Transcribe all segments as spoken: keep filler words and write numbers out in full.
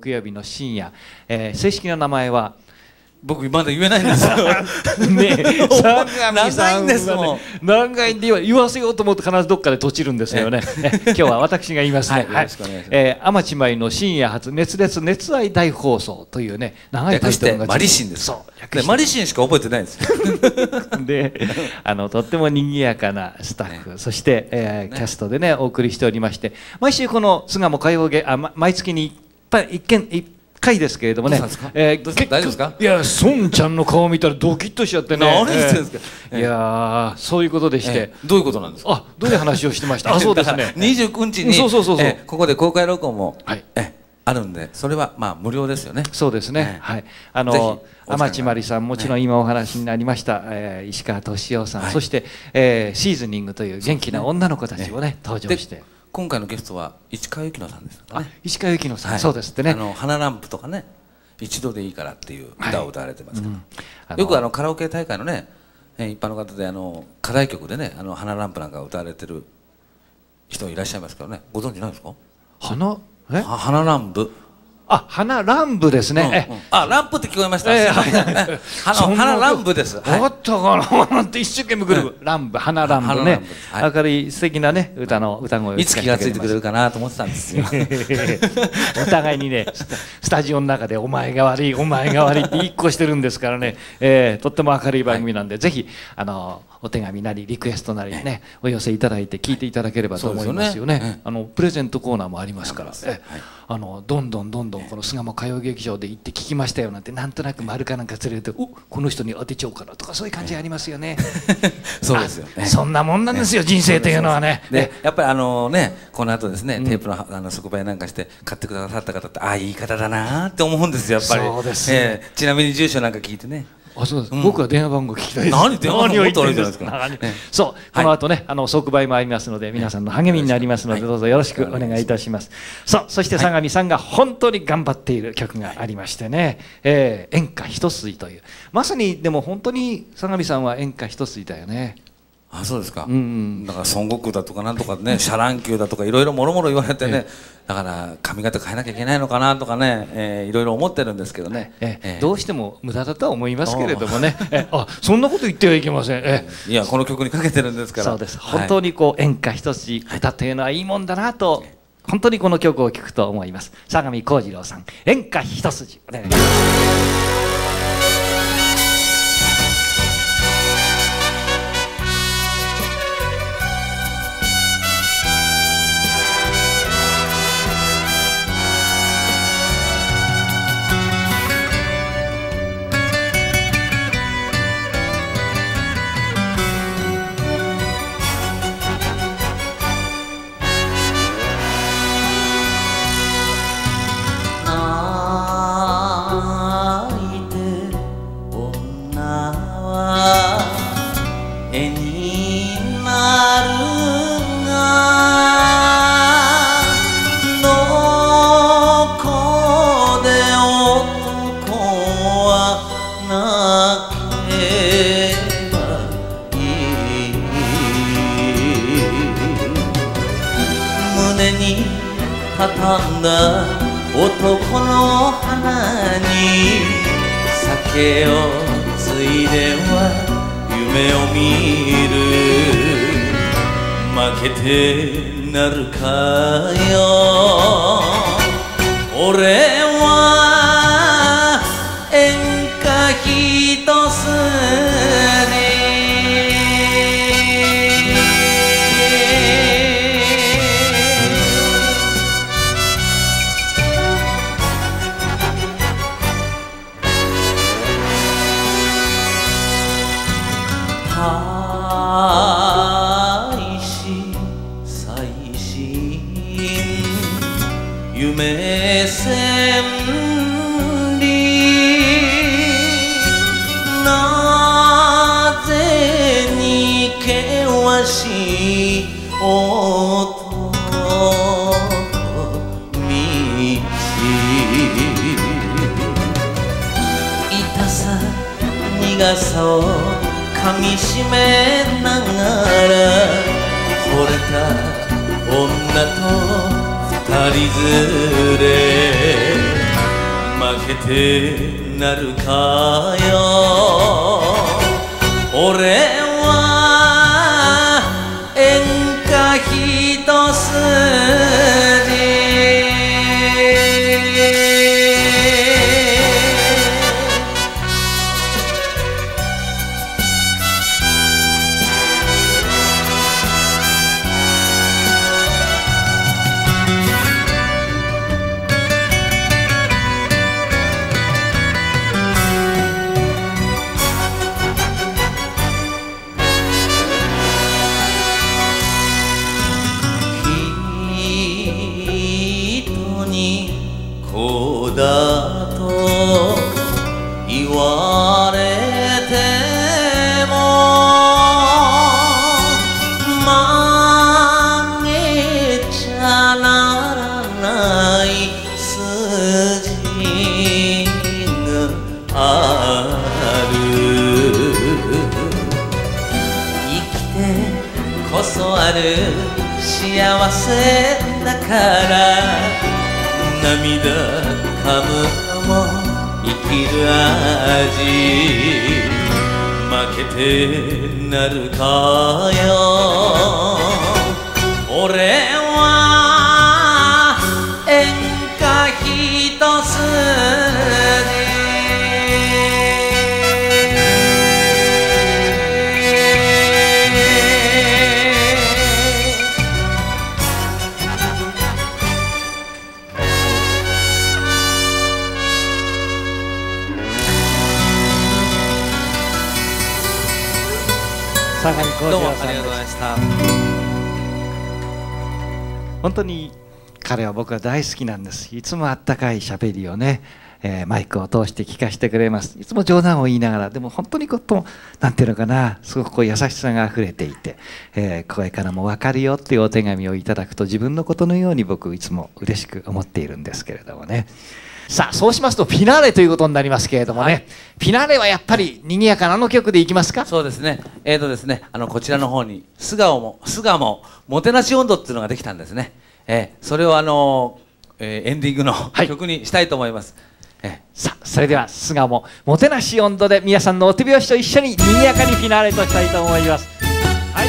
木曜日の深夜、えー、正式な名前は僕まだ言えないんですよ。 ねえ、相模さん長いんですはもんね、長いんで言わ言わせようと思って必ずどっかで閉じるんですよね。え今日は私が言いますね。 はいよろしくお願いしますえー、天地舞の深夜発熱烈熱愛大放送というね、長いタイトルが略してマリシンです。 そう略してでマリシンしか覚えてないんですよ。 で、あのとっても賑やかなスタッフ、 ねそして、えーねキャストでねお送りしておりまして、毎週この巣鴨歌謡芸あ、ま、毎月にいっぱい一件一回ですけれどもね、 どうしたんですかえーどうした大丈夫ですかいや孫ちゃんの顔見たらドキッとしちゃってね。 何言ってんですかえーいやーそういうことでして、 ええどういうことなんですか。 あどういう話をしてましたあそうですね。 にじゅうくにちにそうそうそうそうえここで公開録音もはいえあるんで、それはまあ無料ですよね。 そうですね、 ええはい、あぜひのお使い天地真理さん、もちろん今お話になりました、えー石川敏夫さん、 はいそして、えーシーズニングという元気な女の子たちをね、登場してで、今回のゲストは市川由紀乃さんですかあね。 石川由紀乃さん、 はいそうですってね。 あの花ランプとかね、一度でいいからっていう歌を歌われてますけど、 うんあのよくあのカラオケ大会のね、えー一般の方であの課題曲でね、あの花ランプなんか歌われてる人いらっしゃいますけどね、ご存知ないですか？ 花えは花ランプ。 あ花乱舞ですね、えうんうんあ、ランプって聞こえました。 ええすいませんねあのそんな花ランプです。はいあったかななんて一生懸命ぐるぐる乱舞花乱舞花ね乱舞はい明るい素敵なね歌の歌声をいつ気がついてくれるるかなと思ってたんですよ。 お互いにねスタスタジオの中で「お前が悪いお前が悪い」って一個してるんですからね、えーとっても明るい番組なんで、ぜひあのお手紙なりリクエストなりねお寄せいただいて聞いていただければと思いますよね。 そうですよねあのプレゼントコーナーもありますから、えはいあのどんどんどんどんこの巣鴨歌謡劇場で行って聞きましたよなんてなんとなく丸かなんか連れて「おこの人に当てちゃおうかな」とかそういう感じありますよね。 そうですよね。 あそんなもんなんですよ、人生というのはね。 でやっぱりあのね、この後ですね、テープのあの即売なんかして買ってくださった方って、ああいい方だなって思うんですよ、やっぱり。 そうですねええちなみに住所なんか聞いてね。 あそうです、 うん僕は電話番号聞きたいです。 何電話番号何を言ってるんですもっとあるじゃないですか何そうこの後ね、あの即売もありますので皆さんの励みになりますので、 はいどうぞよろしくお願いいたします。さあそして相模さんが本当に頑張っている曲がありましてね、えー演歌一筋という、まさにでも本当に相模さんは演歌一筋だよね。 あ、そうですか。 うんうんだから孫悟空だとかなんとかね、シャラン級だとかいろいろもろもろ言われてね、だから髪型変えなきゃいけないのかなとかね、えーいろいろ思ってるんですけどね。 ええーどうしても無駄だとは思いますけれどもね、えあそんなこと言ってはいけません。えいやこの曲にかけてるんですから。 そうです、 はい本当にこう演歌一筋歌というのはいいもんだなと、本当にこの曲を聴くと思います。相模幸次郎さん、演歌一筋お願いします。 泣いて女は絵になるが、どこで男は泣けばいい。胸に畳んだ男の花に酒をついでは夢を見る。負けてなるかよ、俺は演歌一愛し最新夢千里、なぜに険しい男道、痛さ苦さを噛みしめながら惚れた女と二人連れ、 負けてなるかよ俺は演歌一筋こうだと言われても曲げちゃならない筋がある生きてこそある幸せだから涙かむのも生きる味負けてなるかよ俺は演歌一筋相模幸どうも次郎さんです。 ありがとうございました。 本当に彼は僕は大好きなんです。いつもあったかいしゃべりをね、えー、マイクを通して聞かせてくれます。いつも冗談を言いながら、でも本当にことなんていうのかな、すごくこう優しさがあふれていて、えー、声からも分かるよっていうお手紙をいただくと自分のことのように僕いつも嬉しく思っているんですけれどもね。さあそうしますとフィナーレということになりますけれどもね、はい、フィナーレはやっぱり賑やかなあの曲でいきますか。 そうですね、えーとですね、あのこちらの方に素顔も素顔ももてなし温度っていうのができたんですね、えー、それをあの、えー、エンディングの曲にしたいと思います、はい、えー、 さあそれでは素顔ももてなし温度で皆さんのお手拍子と一緒に賑やかにフィナーレとしたいと思います。はい、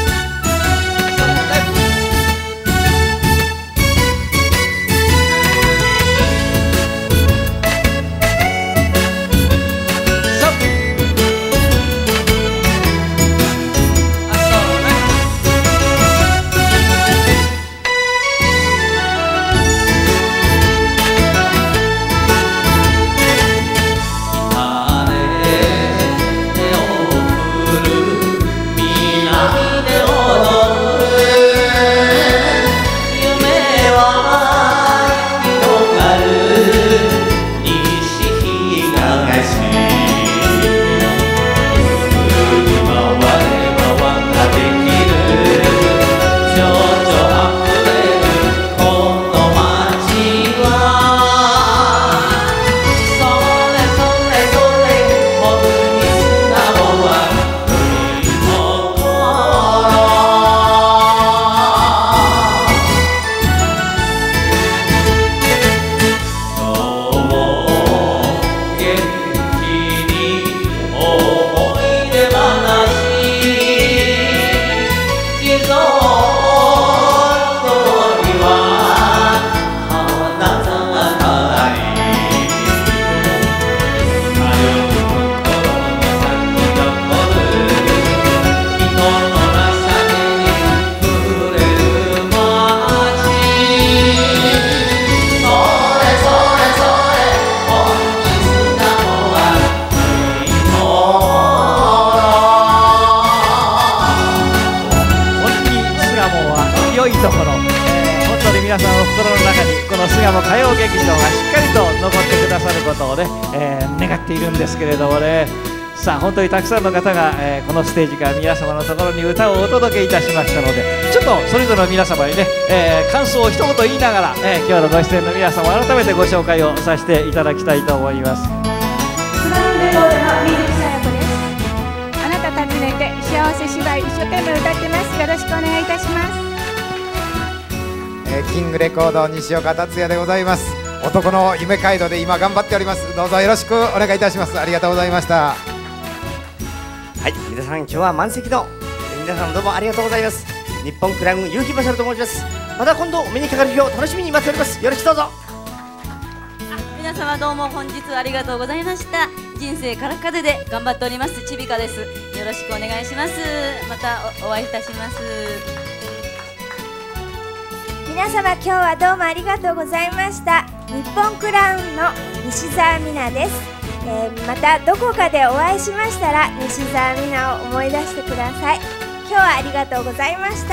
皆さんの心の中にこの巣鴨歌謡劇場がしっかりと残ってくださることをね、えー、願っているんですけれどもね。さあ本当にたくさんの方が、えー、このステージから皆様のところに歌をお届けいたしましたので、ちょっとそれぞれの皆様にね、えー、感想を一言言いながら、えー、今日のご出演の皆様改めてご紹介をさせていただきたいと思います。 スマイルレコードの水木さや子です。あなた訪ねて幸せ芝居一生懸命歌ってます。よろしくお願いいたします。 キングレコード西岡達也でございます。 男の夢街道で今頑張っております。どうぞよろしくお願いいたします。ありがとうございました。 はい、皆さん今日は満席の皆さんどうもありがとうございます。日本クラウン結城勝と申します。また今度お目にかかる日を楽しみに待っております。よろしくどうぞ。 皆様どうも本日はありがとうございました。人生から風で頑張っておりますちびかです。よろしくお願いします。また お, お会いいたします。 皆様今日はどうもありがとうございました。日本クラウンの西澤美奈です。えー、またどこかでお会いしましたら西澤美奈を思い出してください。今日はありがとうございました。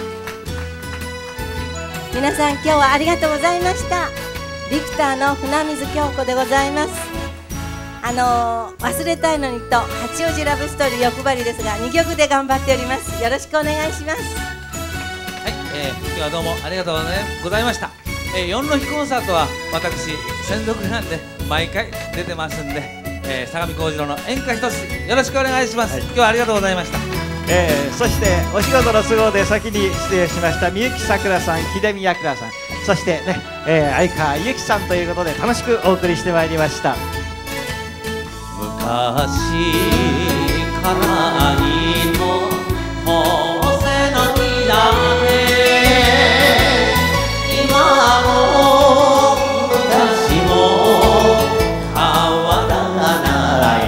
皆さん今日はありがとうございました。ビクターの船水京子でございます。あのー、忘れたいのにと八王子ラブストーリー欲張りですがにきょくで頑張っております。よろしくお願いします。 はい、えー、今日はどうもありがとうございました。えー、四の日コンサートは私専属なんで毎回出てますんで、えー、相模幸次郎の演歌一つよろしくお願いします。はい、今日はありがとうございました。 えー、そしてお仕事の都合で先に出演しましたみゆきさくらさん、秀美やくらさん、そしてね、えー、相川ゆきさんということで楽しくお送りしてまいりました。 昔から愛の仰せのきらめ今も昔も変わらない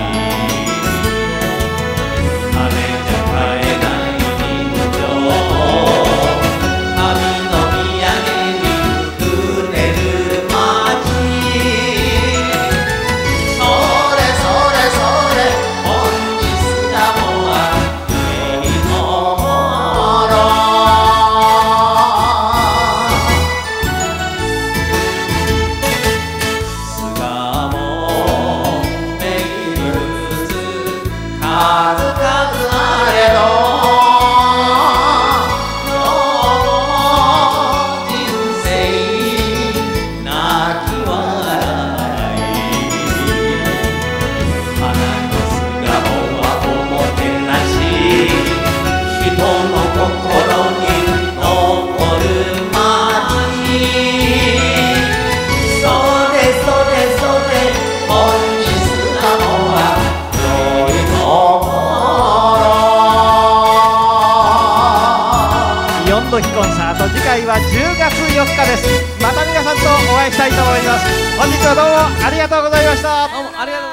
金じゃ買えない人情旅の土産にくれる街それそれそれ本日がもは夢のもろ菅もめぐず数々あれど今日も人生泣き笑い花の素顔はおもてなし人の心に残る街それそれそれ本日がもは良いとよんの日コンサート次回はじゅうがつよっかです。また皆さんとお会いしたいと思います。本日はどうもありがとうございました。 どうもありがとうございました。